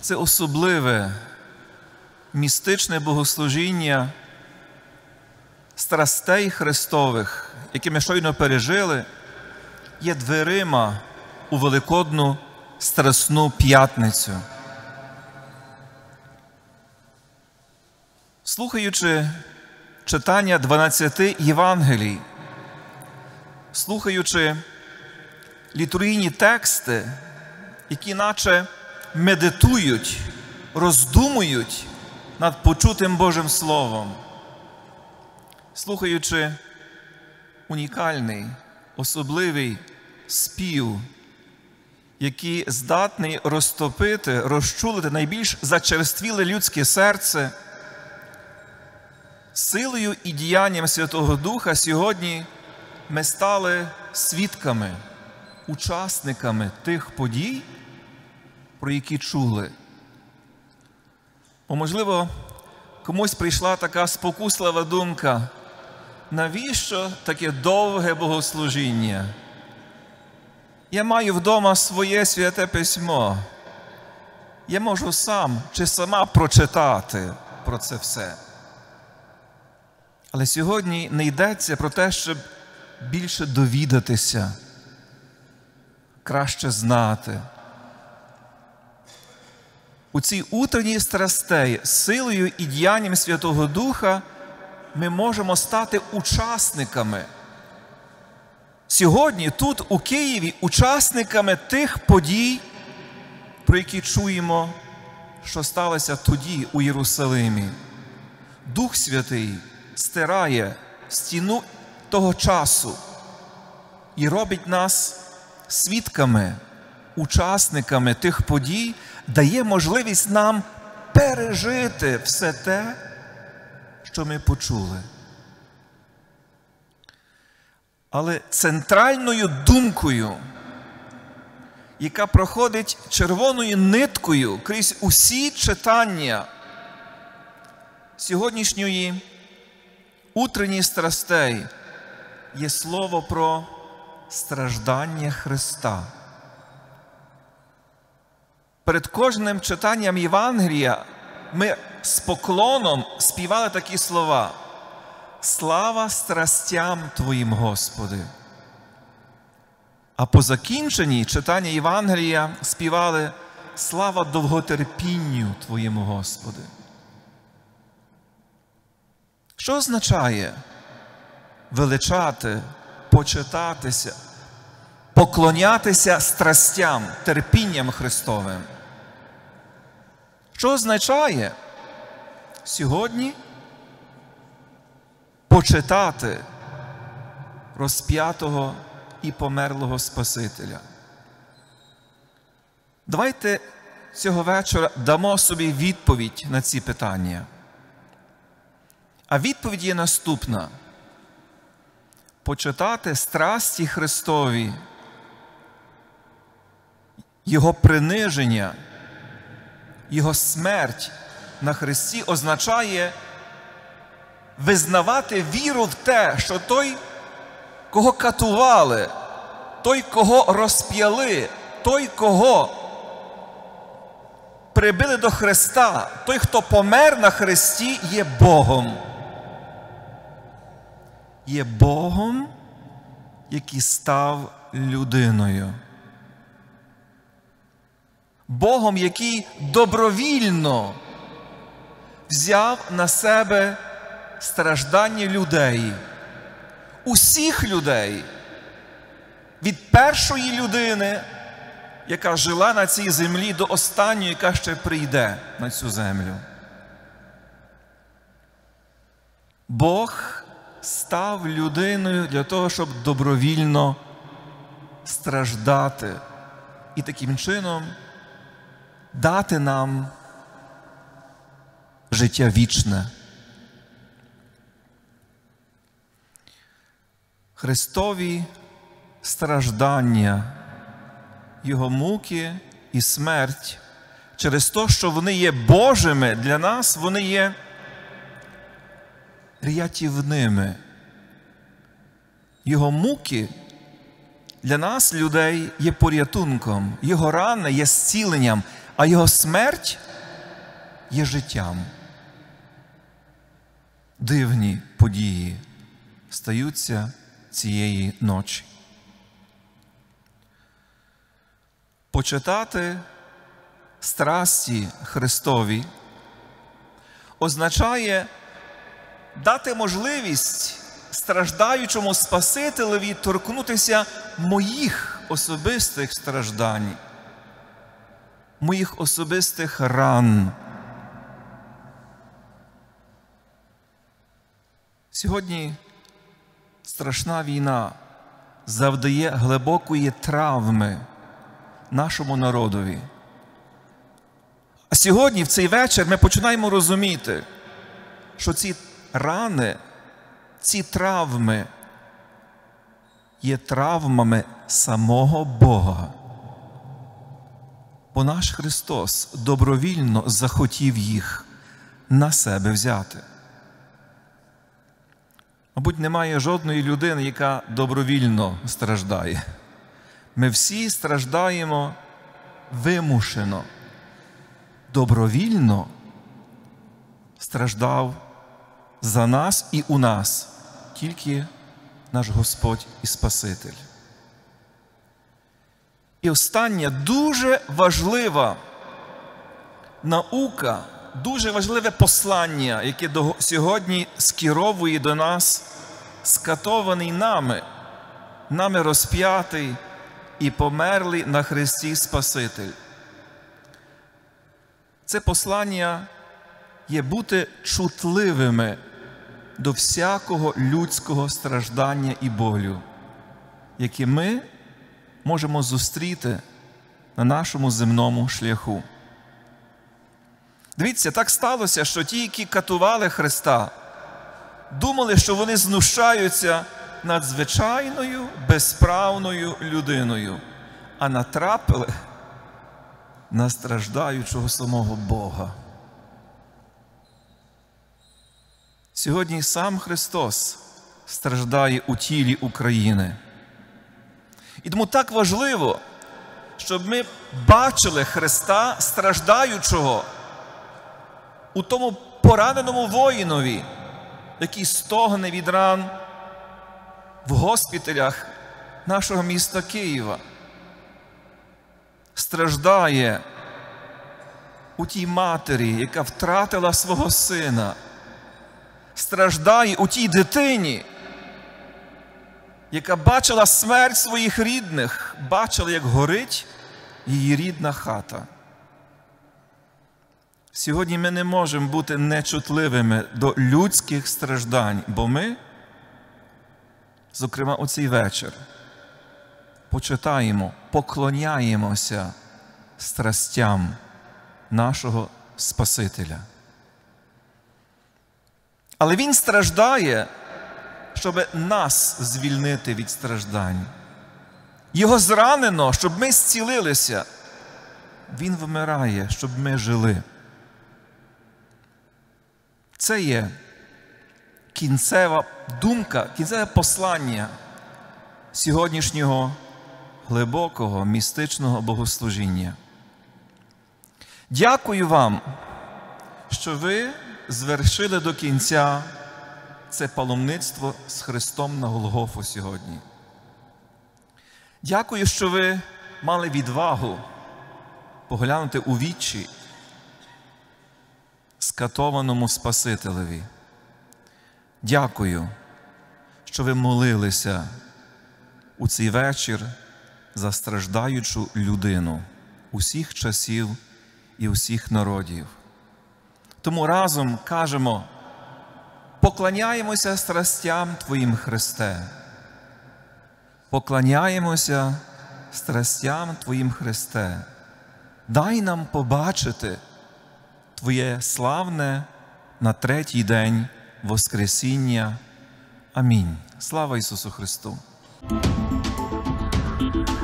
Це особливе містичне богослужіння страстей Христових, які ми щойно пережили, є дверима у Великодну Страсну П'ятницю. Слухаючи читання 12 Євангелій, слухаючи літургійні тексти, які наче медитують, роздумують над почутим Божим Словом, слухаючи унікальний, особливий спів, який здатний розтопити, розчулити найбільш зачерствіле людське серце, силою і діянням Святого Духа сьогодні ми стали свідками, учасниками тих подій, про які чули. Бо, можливо, комусь прийшла така спокуслива думка: навіщо таке довге богослужіння? Я маю вдома своє святе письмо. Я можу сам чи сама прочитати про це все. Але сьогодні не йдеться про те, щоб більше довідатися, краще знати. У цій утренній страстей силою і діянням Святого Духа ми можемо стати учасниками. Сьогодні тут, у Києві, учасниками тих подій, про які чуємо, що сталося тоді у Єрусалимі. Дух Святий стирає стіну того часу і робить нас свідками, учасниками тих подій, дає можливість нам пережити все те, що ми почули. Але центральною думкою, яка проходить червоною ниткою крізь усі читання сьогоднішньої утренньої страстей, є слово про страждання Христа. Перед кожним читанням Євангелія ми з поклоном співали такі слова: «Слава страстям Твоїм, Господи!» А по закінченні читання Євангелія співали «Слава довготерпінню Твоєму, Господи!» Що означає величати, почитатися, поклонятися страстям, терпінням Христовим? Що означає сьогодні почитати розп'ятого і померлого Спасителя? Давайте цього вечора дамо собі відповідь на ці питання. А відповідь є наступна: почитати страсті Христові, Його приниження, Його смерть на Христі означає визнавати віру в те, що той, кого катували, той, кого розп'яли, той, кого прибили до хреста, той, хто помер на хресті, є Богом. Є Богом, який став людиною. Богом, який добровільно взяв на себе страждання людей, усіх людей, від першої людини, яка жила на цій землі, до останньої, яка ще прийде на цю землю. Бог став людиною для того, щоб добровільно страждати і таким чином дати нам життя вічне. Христові страждання, Його муки і смерть, через те, що вони є Божими, для нас вони є рятівними. Його муки для нас, людей, є порятунком, Його рани є зціленням, а Його смерть є життям. Дивні події стаються цієї ночі. Почитати страсті Христові означає дати можливість страждаючому Спасителеві торкнутися моїх особистих страждань, моїх особистих ран. Сьогодні страшна війна завдає глибокої травми нашому народові. А сьогодні, в цей вечір, ми починаємо розуміти, що ці рани, ці травми є травмами самого Бога. Бо наш Христос добровільно захотів їх на себе взяти. Мабуть, немає жодної людини, яка добровільно страждає. Ми всі страждаємо вимушено. Добровільно страждав за нас і у нас тільки наш Господь і Спаситель. І остання дуже важлива наука, дуже важливе послання, яке сьогодні скеровує до нас скатований нами розп'ятий і померлий на хресті Спаситель. Це послання є бути чутливими до всякого людського страждання і болю, які ми можемо зустріти на нашому земному шляху. Дивіться, так сталося, що ті, які катували Христа, думали, що вони знущаються над звичайною, безправною людиною, а натрапили на страждаючого самого Бога. Сьогодні сам Христос страждає у тілі України. І тому так важливо, щоб ми бачили Христа страждаючого у тому пораненому воїнові, який стогне від ран в госпіталях нашого міста Києва. Страждає у тій матері, яка втратила свого сина. Страждає у тій дитині, яка бачила смерть своїх рідних, бачила, як горить її рідна хата. Сьогодні ми не можемо бути нечутливими до людських страждань, бо ми, зокрема у цей вечір, почитаємо, поклоняємося страстям нашого Спасителя. Але Він страждає, щоб нас звільнити від страждань. Його зранено, щоб ми зцілилися. Він вмирає, щоб ми жили. Це є кінцева думка, кінцеве послання сьогоднішнього глибокого, містичного богослужіння. Дякую вам, що ви звершили до кінця це паломництво з Христом на Голгофу сьогодні. Дякую, що ви мали відвагу поглянути у вічі скатованому Спасителеві. Дякую, що ви молилися у цей вечір за страждаючу людину усіх часів і усіх народів. Тому разом кажемо: поклоняємося страстям Твоїм, Христе. Поклоняємося страстям Твоїм, Христе. Дай нам побачити Твоє славне на третій день Воскресіння. Амінь. Слава Ісусу Христу!